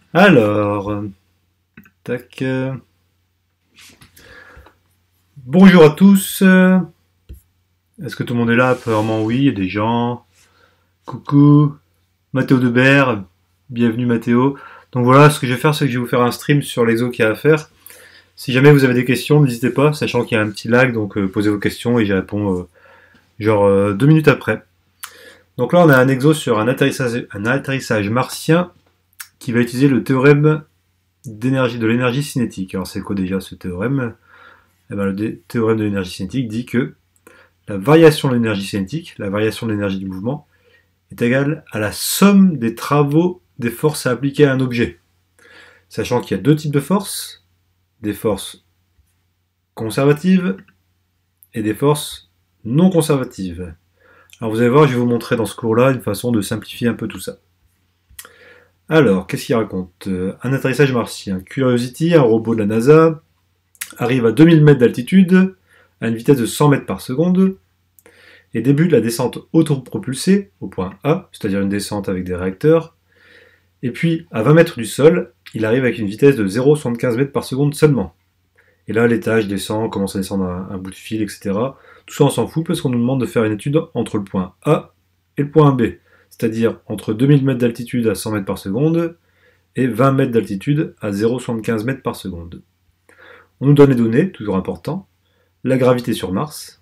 Alors, tac. Bonjour à tous. Est-ce que tout le monde est là? Apparemment oui, il y a des gens. Coucou, Mathéo Debert. Bienvenue Mathéo. Donc voilà, ce que je vais faire, c'est que je vais vous faire un stream sur l'exo qu'il y a à faire. Si jamais vous avez des questions, n'hésitez pas, sachant qu'il y a un petit lag, donc posez vos questions et j'y réponds 2 minutes après. Donc là, on a un exo sur un atterrissage martien qui va utiliser le théorème de l'énergie cinétique. Alors c'est quoi déjà ce théorème? Eh ben, le théorème de l'énergie cinétique dit que la variation de l'énergie cinétique, la variation de l'énergie du mouvement, est égale à la somme des travaux des forces à appliquer à un objet. Sachant qu'il y a deux types de forces, des forces conservatives et des forces non conservatives. Alors vous allez voir, je vais vous montrer dans ce cours-là une façon de simplifier un peu tout ça. Alors, qu'est-ce qu'il raconte? Un atterrissage martien. Curiosity, un robot de la NASA, arrive à 2000 mètres d'altitude, à une vitesse de 100 mètres par seconde, et débute la descente autopropulsée au point A, c'est-à-dire une descente avec des réacteurs, et puis à 20 mètres du sol, il arrive avec une vitesse de 0,75 mètres par seconde seulement. Et là, l'étage descend, commence à descendre un bout de fil, etc. Tout ça, on s'en fout parce qu'on nous demande de faire une étude entre le point A et le point B, c'est-à-dire entre 2000 mètres d'altitude à 100 mètres par seconde et 20 mètres d'altitude à 0,75 mètres par seconde. On nous donne les données, toujours important, la gravité sur Mars,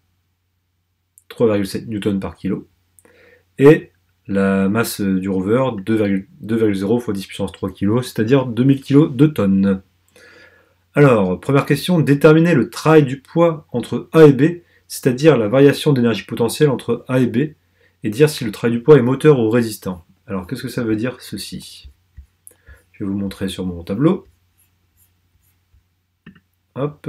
3,7 newtons par kilo, et la masse du rover, 2,0 fois 10 puissance 3 kg, c'est-à-dire 2000 kg de tonnes. Alors, première question, déterminer le travail du poids entre A et B, c'est-à-dire la variation d'énergie potentielle entre A et B, et dire si le travail du poids est moteur ou résistant. Alors, qu'est-ce que ça veut dire ceci? Je vais vous montrer sur mon tableau. Hop.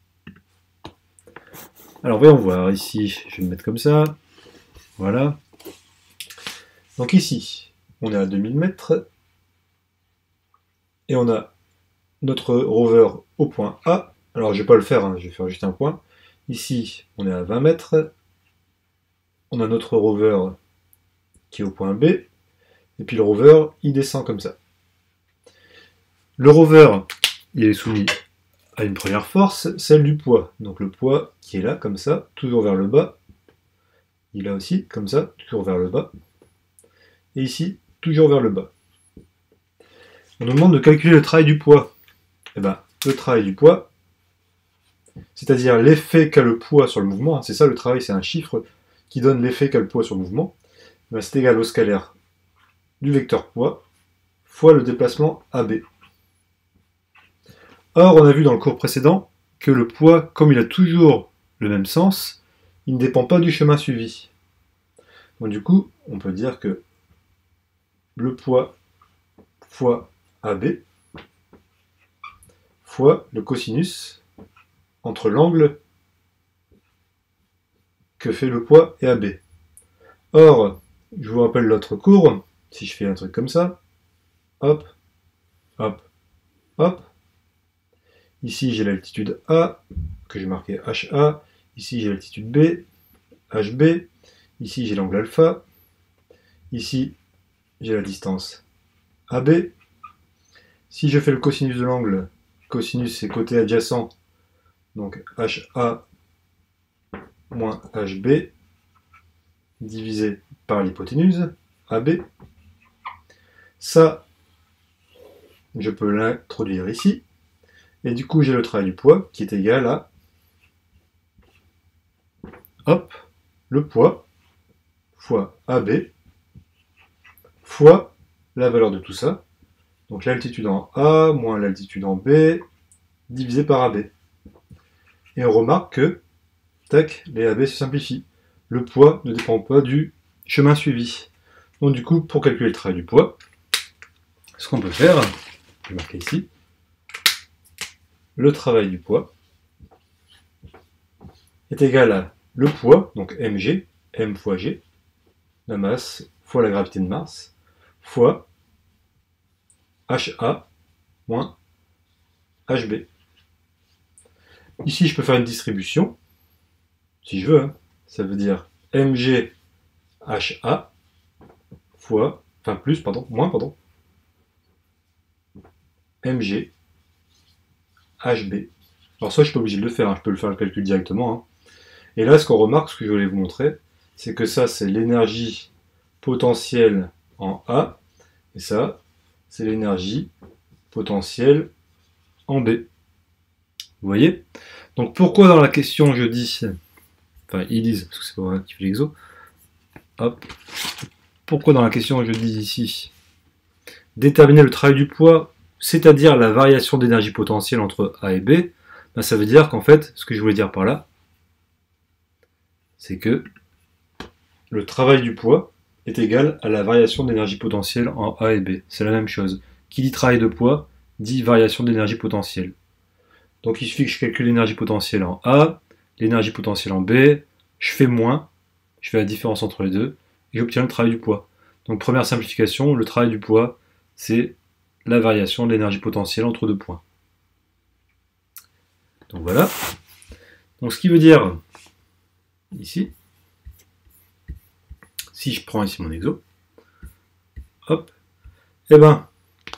Alors, voyons voir. Ici, je vais me mettre comme ça. Voilà. Donc ici, on est à 2000 mètres, et on a notre rover au point A. Alors je vais pas le faire, je vais faire juste un point. Ici, on est à 20 mètres. On a notre rover qui est au point B. Et puis le rover, il descend comme ça. Le rover, il est soumis à une première force, celle du poids. Donc le poids qui est là, comme ça, toujours vers le bas. Il est là aussi, comme ça, toujours vers le bas. Et ici, toujours vers le bas. On nous demande de calculer le travail du poids. Eh bien, le travail du poids, c'est-à-dire l'effet qu'a le poids sur le mouvement, c'est ça le travail, c'est un chiffre qui donne l'effet qu'a le poids sur le mouvement, c'est égal au scalaire du vecteur poids fois le déplacement AB. Or, on a vu dans le cours précédent que le poids, comme il a toujours le même sens, il ne dépend pas du chemin suivi. Donc du coup, on peut dire que le poids fois AB fois le cosinus entre l'angle que fait le poids et AB. Or, je vous rappelle l'autre cours, si je fais un truc comme ça, hop, hop, hop, ici j'ai l'altitude A, que j'ai marqué HA, ici j'ai l'altitude B, HB, ici j'ai l'angle alpha, ici j'ai la distance AB. Si je fais le cosinus de l'angle, cosinus c'est côté adjacent, donc HA moins HB, divisé par l'hypoténuse, AB. Ça, je peux l'introduire ici. Et du coup, j'ai le travail du poids qui est égal à, hop, le poids fois AB fois la valeur de tout ça. Donc l'altitude en A moins l'altitude en B divisé par AB. Et on remarque que, tac, les AB se simplifient. Le poids ne dépend pas du chemin suivi. Donc du coup, pour calculer le travail du poids, ce qu'on peut faire, je vais marquer ici, le travail du poids est égal à le poids, donc mg, m fois g, la masse fois la gravité de Mars, fois HA moins HB. Ici, je peux faire une distribution, si je veux, ça veut dire mg HA fois, enfin plus, pardon, moins, pardon, mg hb. Alors ça, je suis pas obligé de le faire, hein, je peux le faire le calcul directement. Hein. Et là, ce qu'on remarque, ce que je voulais vous montrer, c'est que ça, c'est l'énergie potentielle en A, et ça, c'est l'énergie potentielle en B. Vous voyez? Donc pourquoi dans la question je dis, enfin ils disent, parce que c'est pas moi qui fais l'exo, hop, pourquoi dans la question je dis ici, déterminer le travail du poids, c'est-à-dire la variation d'énergie potentielle entre A et B, ben ça veut dire qu'en fait, ce que je voulais dire par là, c'est que le travail du poids est égal à la variation d'énergie potentielle en A et B. C'est la même chose. Qui dit travail de poids, dit variation d'énergie potentielle. Donc il suffit que je calcule l'énergie potentielle en A, l'énergie potentielle en B, je fais moins, je fais la différence entre les deux, et j'obtiens le travail du poids. Donc première simplification, le travail du poids, c'est la variation de l'énergie potentielle entre deux points. Donc voilà. Donc ce qui veut dire, ici, si je prends ici mon exo, hop, et ben,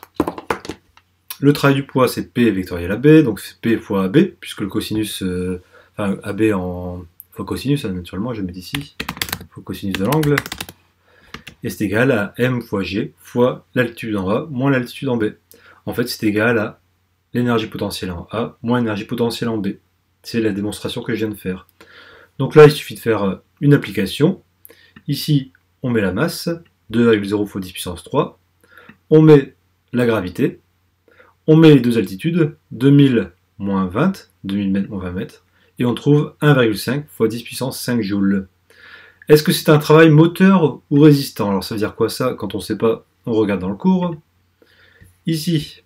le travail du poids, c'est P vectoriel AB, donc c'est P fois AB, puisque le cosinus, enfin AB en fois cosinus, naturellement, je vais mettre ici, fois cosinus de l'angle, et c'est égal à M fois G fois l'altitude en A moins l'altitude en B. En fait, c'est égal à l'énergie potentielle en A moins l'énergie potentielle en B. C'est la démonstration que je viens de faire. Donc là, il suffit de faire une application. Ici, on met la masse, 2,0 fois 10 puissance 3. On met la gravité. On met les deux altitudes, 2000 moins 20, 2000 mètres moins 20 mètres, et on trouve 1,5 fois 10 puissance 5 joules. Est-ce que c'est un travail moteur ou résistant? Alors ça veut dire quoi ça? Quand on ne sait pas, on regarde dans le cours. Ici,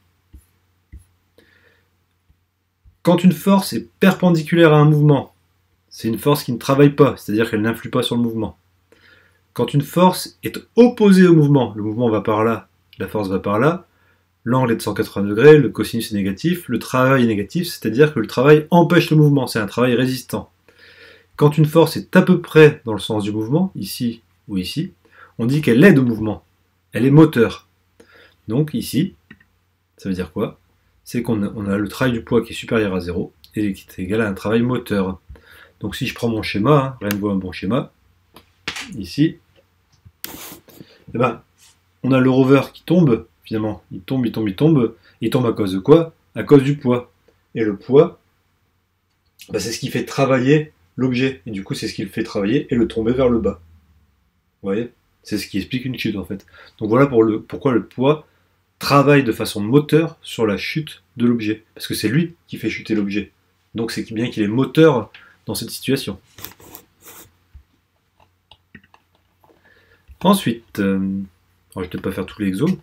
quand une force est perpendiculaire à un mouvement, c'est une force qui ne travaille pas, c'est-à-dire qu'elle n'influe pas sur le mouvement. Quand une force est opposée au mouvement, le mouvement va par là, la force va par là, l'angle est de 180 degrés, le cosinus est négatif, le travail est négatif, c'est-à-dire que le travail empêche le mouvement, c'est un travail résistant. Quand une force est à peu près dans le sens du mouvement, ici ou ici, on dit qu'elle aide au mouvement, elle est moteur. Donc ici, ça veut dire quoi? C'est qu'on a le travail du poids qui est supérieur à 0 et qui est égal à un travail moteur. Donc si je prends mon schéma, hein, rien de voir un bon schéma, ici, eh ben, on a le rover qui tombe, finalement, il tombe à cause de quoi? À cause du poids. Et le poids, ben, c'est ce qui fait travailler l'objet, et du coup c'est ce qui le fait travailler et le tomber vers le bas. Vous voyez? C'est ce qui explique une chute en fait. Donc voilà pourquoi le poids travaille de façon moteur sur la chute de l'objet. Parce que c'est lui qui fait chuter l'objet. Donc c'est bien qu'il est moteur dans cette situation. Ensuite, alors je ne vais peut-être pas faire tous les exos.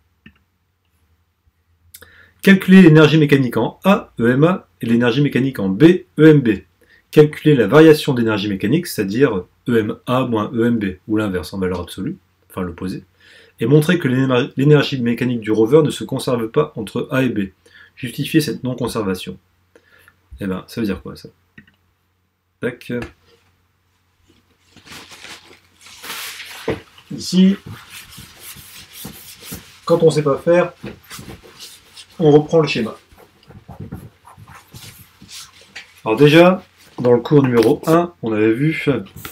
Calculer l'énergie mécanique en A, EMA, et l'énergie mécanique en B, EMB. Calculer la variation d'énergie mécanique, c'est-à-dire EMA moins EMB, ou l'inverse en valeur absolue, enfin l'opposé, et montrer que l'énergie mécanique du rover ne se conserve pas entre A et B. Justifier cette non-conservation. Eh bien, ça veut dire quoi ça? Tac. Ici, quand on ne sait pas faire, on reprend le schéma. Alors déjà, dans le cours numéro 1, on avait vu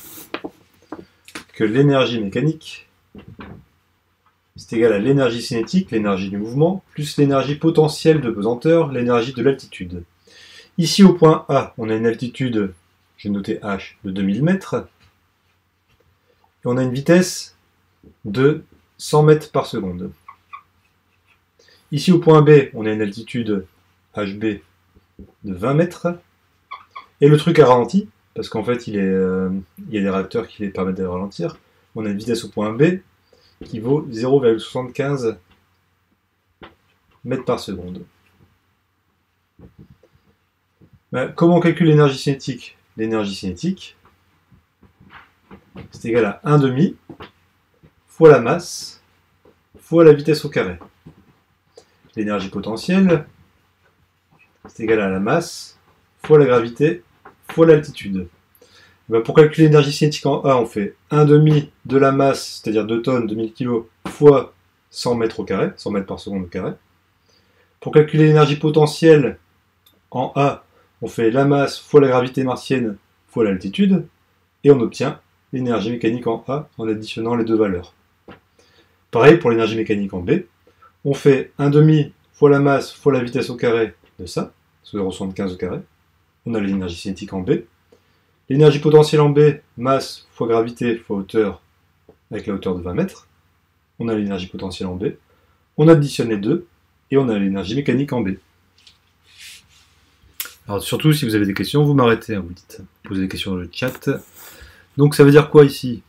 que l'énergie mécanique, c'est égal à l'énergie cinétique, l'énergie du mouvement, plus l'énergie potentielle de pesanteur, l'énergie de l'altitude. Ici, au point A, on a une altitude, j'ai noté h, de 2000 mètres, et on a une vitesse de 100 mètres par seconde. Ici, au point B, on a une altitude hb de 20 mètres, et le truc a ralenti, parce qu'en fait, il y a des réacteurs qui les permettent de ralentir. On a une vitesse au point B qui vaut 0,75 mètres par seconde. Ben, comment on calcule l'énergie cinétique? L'énergie cinétique, c'est égal à 1,5 fois la masse fois la vitesse au carré. L'énergie potentielle, c'est égal à la masse fois la gravité fois l'altitude. Ben pour calculer l'énergie cinétique en A, on fait 1,5 de la masse, c'est-à-dire 2 tonnes, 2000 kg, fois 100 mètres au carré, 100 mètres par seconde au carré, Pour calculer l'énergie potentielle en A, on fait la masse fois la gravité martienne fois l'altitude, et on obtient l'énergie mécanique en A en additionnant les deux valeurs. Pareil pour l'énergie mécanique en B, on fait 1,5 fois la masse fois la vitesse au carré de ça, 0,75 au carré, on a l'énergie cinétique en B. L'énergie potentielle en B, masse fois gravité fois hauteur, avec la hauteur de 20 mètres, on a l'énergie potentielle en B. On additionne les deux, et on a l'énergie mécanique en B. Alors surtout, si vous avez des questions, vous m'arrêtez, hein, vous dites. Posez des questions dans le chat. Donc ça veut dire quoi ici?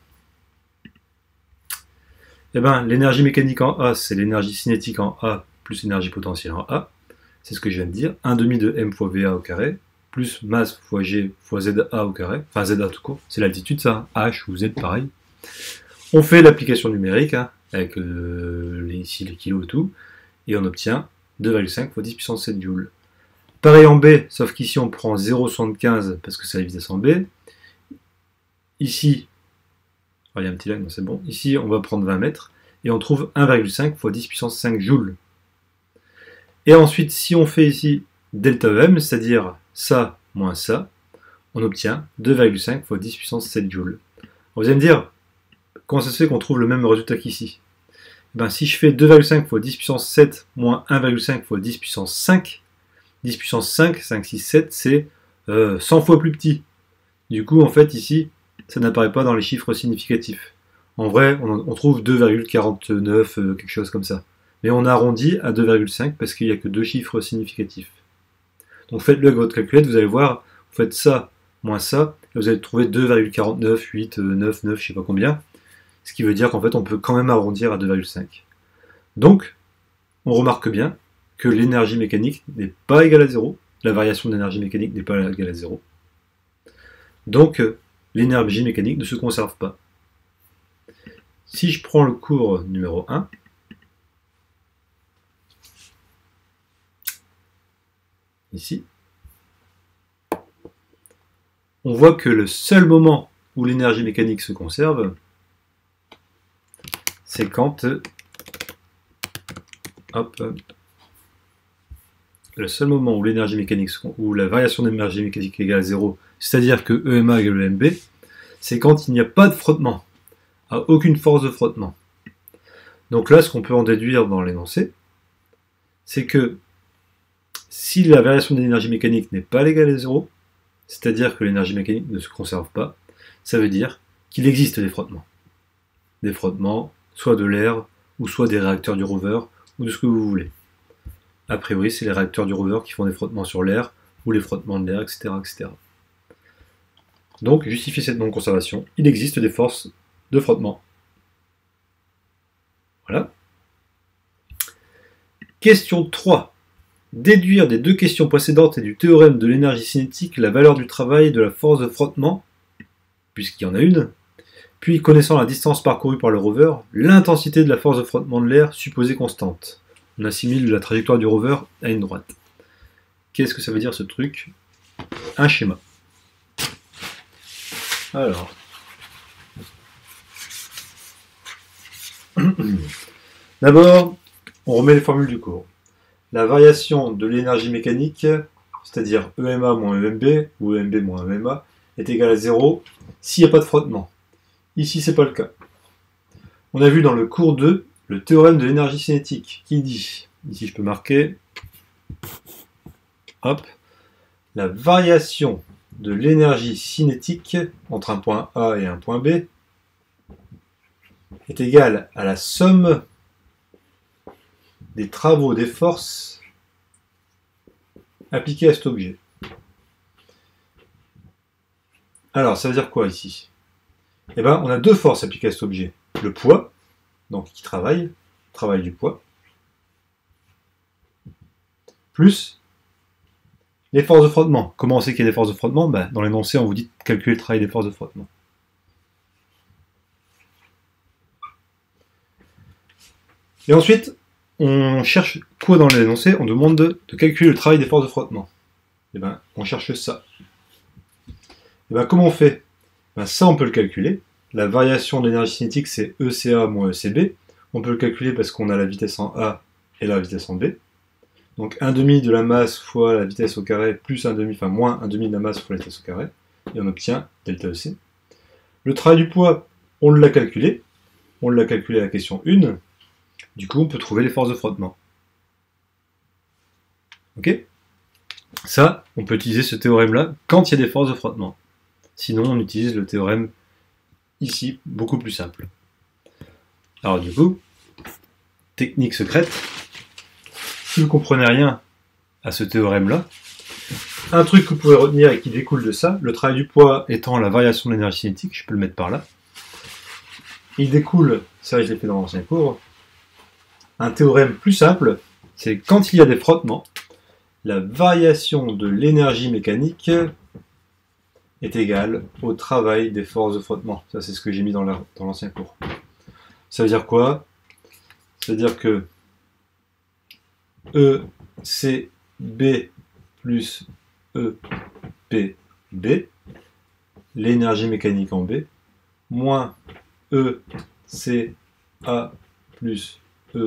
Eh bien, l'énergie mécanique en A, c'est l'énergie cinétique en A plus l'énergie potentielle en A. C'est ce que je viens de dire. 1,5 de m fois VA au carré, plus masse fois G fois ZA au carré. Enfin, ZA tout court. C'est l'altitude, ça. H ou Z, pareil. On fait l'application numérique, hein, avec ici les kilos et tout. Et on obtient 2,5 fois 10 puissance 7 joules. Pareil en B, sauf qu'ici on prend 0,75 parce que c'est la vitesse en B. Ici, il y a un petit lag, c'est bon. Ici, on va prendre 20 mètres et on trouve 1,5 fois 10 puissance 5 joules. Et ensuite, si on fait ici delta EM, c'est-à-dire ça moins ça, on obtient 2,5 fois 10 puissance 7 joules. Vous allez me dire, comment ça se fait qu'on trouve le même résultat qu'ici? Ben, si je fais 2,5 fois 10 puissance 7 moins 1,5 fois 10 puissance 5, 10 puissance 5, 5, 6, 7, c'est 100 fois plus petit. Du coup, en fait, ici, ça n'apparaît pas dans les chiffres significatifs. En vrai, on trouve 2,49, quelque chose comme ça. Mais on arrondit à 2,5 parce qu'il n'y a que deux chiffres significatifs. Donc faites-le avec votre calculette, vous allez voir, vous faites ça moins ça, et vous allez trouver 2,49, 8, 9, 9, je sais pas combien. Ce qui veut dire qu'en fait, on peut quand même arrondir à 2,5. Donc, on remarque bien que l'énergie mécanique n'est pas égale à 0. La variation d'énergie mécanique n'est pas égale à 0. Donc, l'énergie mécanique ne se conserve pas. Si je prends le cours numéro 1, ici, on voit que le seul moment où l'énergie mécanique se conserve, c'est quand le seul moment où l'énergie mécanique, où la variation d'énergie mécanique est égale à 0, c'est-à-dire que EMA égale EMB, c'est quand il n'y a pas de frottement, à aucune force de frottement. Donc là, ce qu'on peut en déduire dans l'énoncé, c'est que si la variation de l'énergie mécanique n'est pas égale à 0, c'est-à-dire que l'énergie mécanique ne se conserve pas, ça veut dire qu'il existe des frottements. Des frottements, soit de l'air, ou soit des réacteurs du rover, ou de ce que vous voulez. A priori, c'est les réacteurs du rover qui font des frottements sur l'air, ou les frottements de l'air, etc., etc. Donc, justifier cette non-conservation, il existe des forces de frottement. Voilà. Question 3. Déduire des deux questions précédentes et du théorème de l'énergie cinétique la valeur du travail de la force de frottement, puisqu'il y en a une, puis connaissant la distance parcourue par le rover, l'intensité de la force de frottement de l'air supposée constante. On assimile la trajectoire du rover à une droite. Qu'est-ce que ça veut dire ce truc? Un schéma. Alors. D'abord, on remet les formules du cours. La variation de l'énergie mécanique, c'est-à-dire EMA moins EMB, ou EMB moins EMA, est égale à 0 s'il n'y a pas de frottement. Ici, ce n'est pas le cas. On a vu dans le cours 2 le théorème de l'énergie cinétique qui dit, ici je peux marquer, hop, la variation de l'énergie cinétique entre un point A et un point B est égale à la somme des travaux des forces appliquées à cet objet. Alors, ça veut dire quoi ici? Eh bien, on a deux forces appliquées à cet objet. Le poids, donc qui travaille du poids, plus les forces de frottement. Comment on sait qu'il y a des forces de frottement? Ben, dans l'énoncé, on vous dit de calculer le travail des forces de frottement. Et ensuite, on cherche quoi dans l'énoncé? On demande de calculer le travail des forces de frottement. Et ben, on cherche ça. Et ben, comment on fait? Ben, ça, on peut le calculer. La variation de l'énergie cinétique, c'est ECA moins ECB. On peut le calculer parce qu'on a la vitesse en A et la vitesse en B. Donc 1 demi de la masse fois la vitesse au carré plus 1 demi, enfin moins 1 demi de la masse fois la vitesse au carré, et on obtient delta EC. Le travail du poids, on l'a calculé à la question 1, du coup on peut trouver les forces de frottement. Ok? Ça, on peut utiliser ce théorème-là quand il y a des forces de frottement. Sinon, on utilise le théorème ici, beaucoup plus simple. Alors du coup, technique secrète, si vous ne comprenez rien à ce théorème-là, un truc que vous pouvez retenir et qui découle de ça, le travail du poids étant la variation de l'énergie cinétique, je peux le mettre par là, il découle, ça je l'ai fait dans l'ancien cours, un théorème plus simple, c'est quand il y a des frottements, la variation de l'énergie mécanique est égale au travail des forces de frottement. Ça, c'est ce que j'ai mis dans l'ancien cours. Ça veut dire quoi? Ça veut dire que ECB plus EPB, l'énergie mécanique en B, moins ECA plus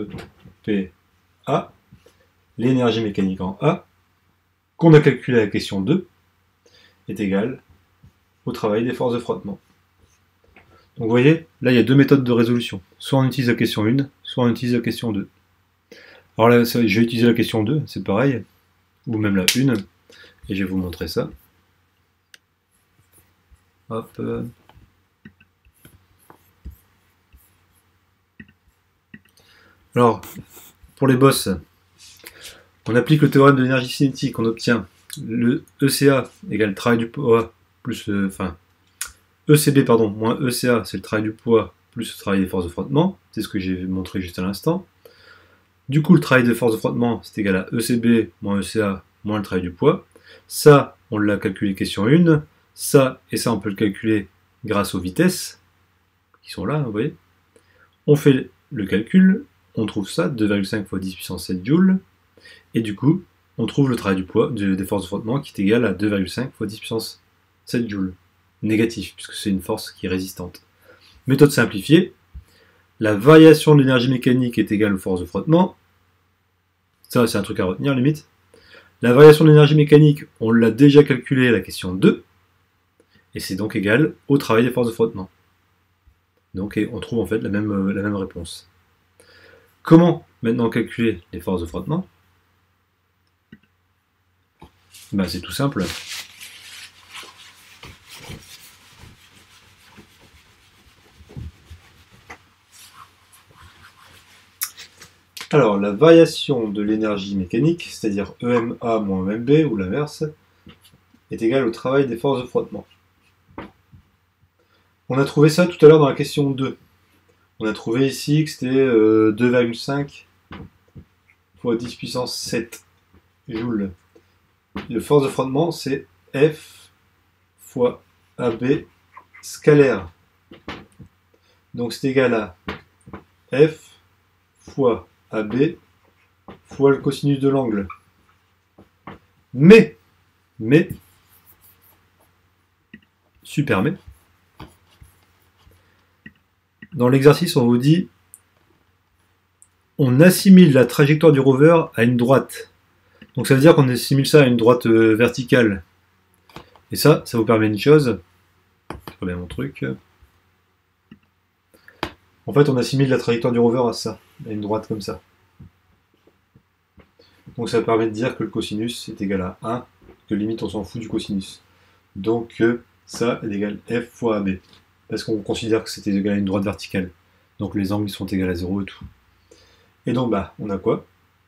EPA, l'énergie mécanique en A, qu'on a calculé à la question 2, est égale au travail des forces de frottement. Donc vous voyez, là il y a deux méthodes de résolution. Soit on utilise la question 1, soit on utilise la question 2. Alors là, je vais utiliser la question 2, c'est pareil, ou même la 1, et je vais vous montrer ça. Hop. Alors, pour les bosses, on applique le théorème de l'énergie cinétique, on obtient le ECA égale travail du poids plus ECB moins ECA, c'est le travail du poids plus le travail des forces de frottement, c'est ce que j'ai montré juste à l'instant. Du coup, le travail des forces de frottement, c'est égal à ECB moins ECA moins le travail du poids. Ça, on l'a calculé question 1. Ça et ça, on peut le calculer grâce aux vitesses qui sont là, vous voyez. On fait le calcul, on trouve ça, 2,5 fois 10 puissance 7 joules. Et du coup, on trouve le travail du poids des forces de frottement qui est égal à 2,5 fois 10 puissance 7 joules. Négatif, puisque c'est une force qui est résistante. Méthode simplifiée, la variation de l'énergie mécanique est égale aux forces de frottement. Ça, c'est un truc à retenir, limite. La variation de l'énergie mécanique, on l'a déjà calculé à la question 2, et c'est donc égal au travail des forces de frottement. Donc on trouve en fait la même réponse. Comment maintenant calculer les forces de frottement? Ben, c'est tout simple. Alors, la variation de l'énergie mécanique, c'est-à-dire EMA moins EMB, ou l'inverse, est égale au travail des forces de frottement. On a trouvé ça tout à l'heure dans la question 2. On a trouvé ici que c'était 2,5 fois 10 puissance 7 joules. La force de frottement, c'est F fois AB scalaire. Donc c'est égal à F fois AB fois le cosinus de l'angle. Mais, super mais, dans l'exercice on vous dit, on assimile la trajectoire du rover à une droite. Donc ça veut dire qu'on assimile ça à une droite verticale. Et ça vous permet une chose, je remets mon truc. En fait, on assimile la trajectoire du rover à ça, à une droite comme ça. Donc ça permet de dire que le cosinus est égal à 1, que limite on s'en fout du cosinus. Donc ça est égal à F fois AB. Parce qu'on considère que c'était égal à une droite verticale. Donc les angles sont égaux à 0 et tout. Et donc bah, on a quoi?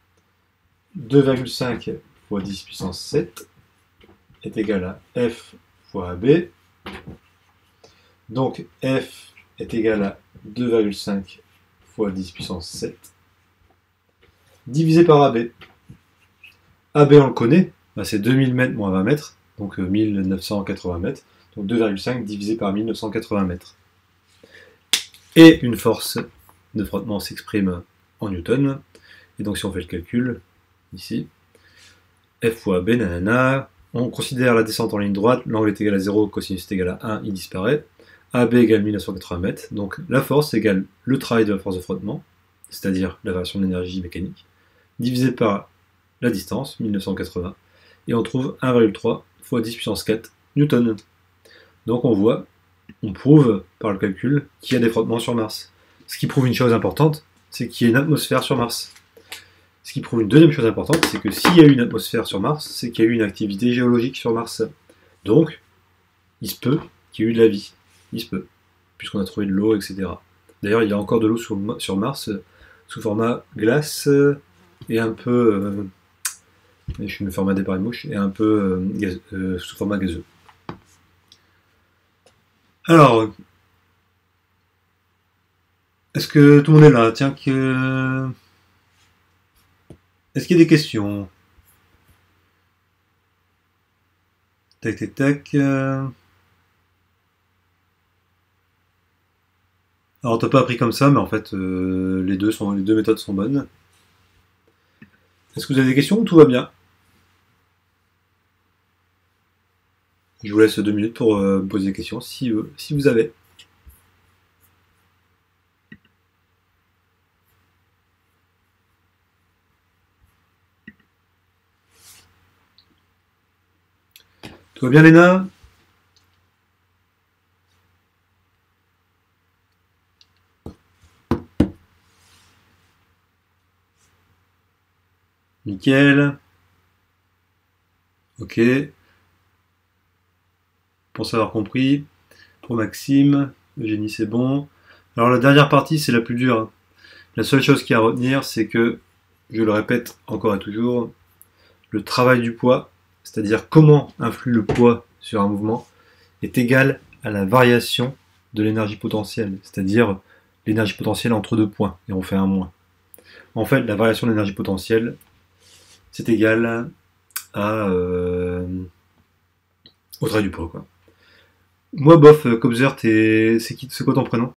2,5 fois 10 puissance 7 est égal à F fois AB. Donc F est égal à 2,5 fois 10 puissance 7 divisé par AB. AB on le connaît, bah c'est 2000 mètres moins 20 mètres, donc 1980 mètres. Donc 2,5 divisé par 1980 mètres. Et une force de frottement s'exprime en newton. Et donc si on fait le calcul, ici, F fois AB, nanana, on considère la descente en ligne droite, l'angle est égal à 0, cosinus est égal à 1, il disparaît. AB égale 1980 mètres, donc la force égale le travail de la force de frottement, c'est-à-dire la variation de l'énergie mécanique, divisé par la distance, 1980, et on trouve 1,3 fois 10 puissance 4 newtons. Donc on prouve par le calcul qu'il y a des frottements sur Mars. Ce qui prouve une chose importante, c'est qu'il y a une atmosphère sur Mars. Ce qui prouve une deuxième chose importante, c'est que s'il y a eu une atmosphère sur Mars, c'est qu'il y a eu une activité géologique sur Mars. Donc, il se peut qu'il y ait eu de la vie. Il se peut, puisqu'on a trouvé de l'eau, etc. D'ailleurs, il y a encore de l'eau sur Mars, sous format glace, et un peu... je suis me formaté par une mouche, et un peu sous format gazeux. Alors, est-ce que tout le monde est là? Tiens, est-ce qu'il y a des questions? Tac, tac, tac. Alors, t'as pas appris comme ça, mais en fait, les deux méthodes sont bonnes. Est-ce que vous avez des questions ou tout va bien? Je vous laisse 2 minutes pour me poser des questions si vous avez. Tout va bien, Léna? Nickel. Ok. Pour avoir compris. Pour Maxime. Eugénie, c'est bon. Alors, la dernière partie, c'est la plus dure, hein. La seule chose qu'il y a à retenir, c'est que, je le répète encore et toujours, le travail du poids, c'est-à-dire comment influe le poids sur un mouvement, est égal à la variation de l'énergie potentielle, c'est-à-dire l'énergie potentielle entre deux points, et on fait un moins. En fait, la variation de l'énergie potentielle, c'est égal au travail du poids, quoi. Moi, bof, Kobzer, c'est quoi ton prénom?